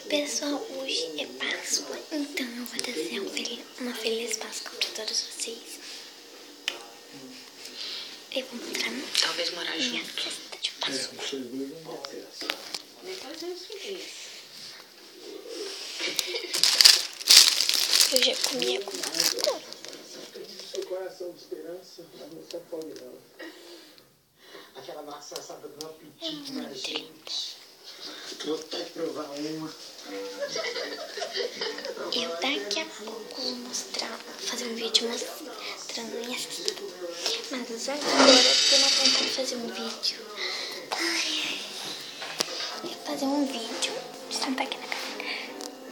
Pessoal, hoje é Páscoa, então eu vou desejar uma feliz Páscoa para todos vocês. Eu vou mostrar talvez morar minha junto. festa de Páscoa. Eu já comi algumas coisas. Seu coração de esperança, mas não se afogue não. Aquela massa assada do apetite na gente. Vou até provar uma. Eu daqui a pouco vou fazer um vídeo mostrando essas. Mas agora eu não vontade de fazer um vídeo. Eu vou fazer um vídeo de sentar aqui na cadeira.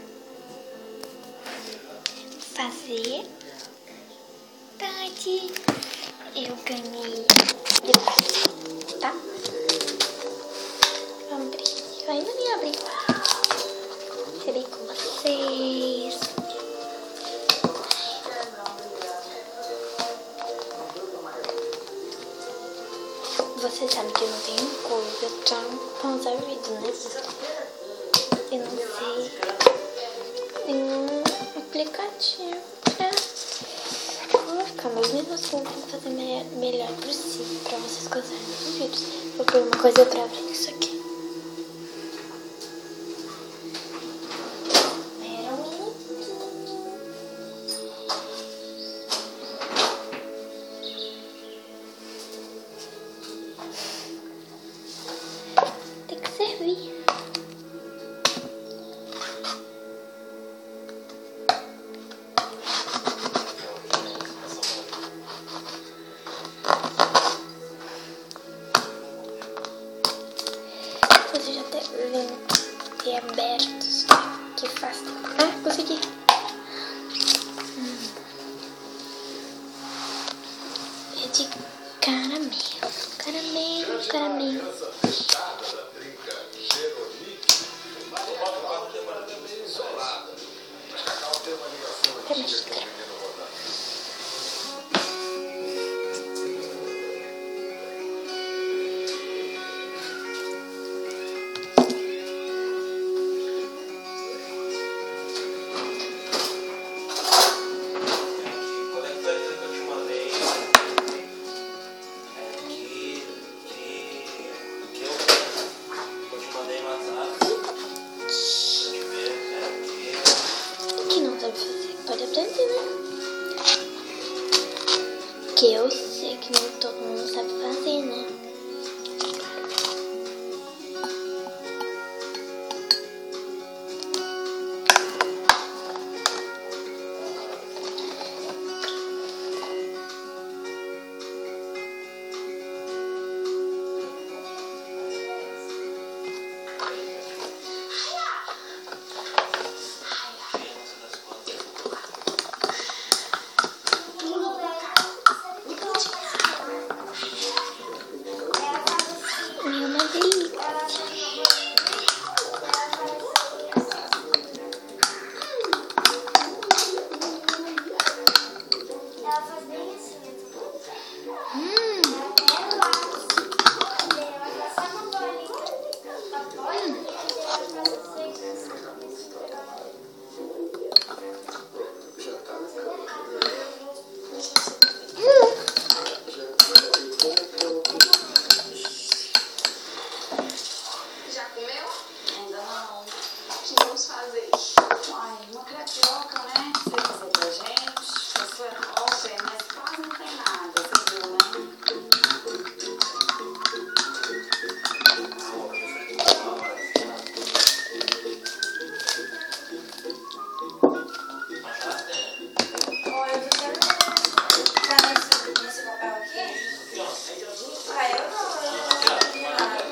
Fazer. Tati, eu ganhei de presente, tá? Vamos abrir. Eu ainda nem abri. Serei com vocês. Vocês sabem que eu não tenho coisa pra pausar o vídeo, né? Eu não sei nenhum aplicativo pra colocar, mas mesmo assim eu tenho que fazer melhor possível pra vocês gostarem dos vídeos. Vou pôr uma coisa pra abrir isso aqui. Tem que servir. Você já deve ter aberto isso que faz tempo. Ah, consegui. É de caramelo. Caramelo, caramelo. Quem não sabe fazer pode aprender, né? Que eu sei que nem todo mundo sabe fazer, né? Uma crepioca, né? Você fazer pra gente. Isso é óbvio, mas quase não tem nada, você viu, né? Olha, eu quero tá nesse papel aqui? Ah, eu não vi nada.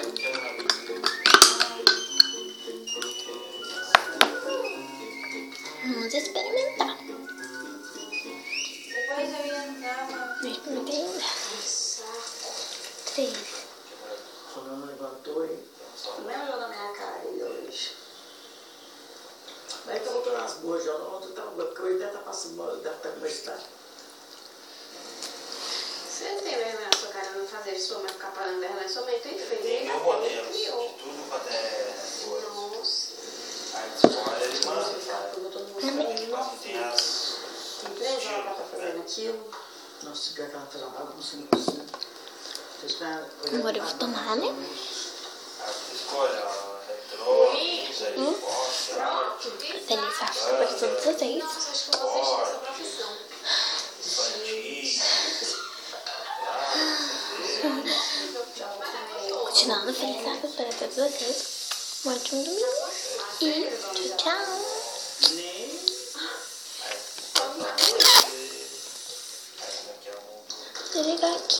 Vamos experimentar. Depois eu ia entrar. Não experimentei ainda. 3. Sua mãe levantou e não olhou na minha cara aí hoje. Mas ele tá botando as boas já, ontem tava porque ele deve estar passando mal, deve estar com estado. Você tem vergonha na sua cara não fazer sua mãe ficar parando vergonha? Sua mãe tem feio. Tem mil modelos de tudo quanto é cores. Nossa. Aí, aquilo. Nossa, pior que ela faz uma bagunça no cozinho. Agora eu vou tomar, né? Feliz Páscoa para todos vocês. Continuando, feliz Páscoa para todos vocês. Um ótimo domingo. E tchau. Vou ligar aqui.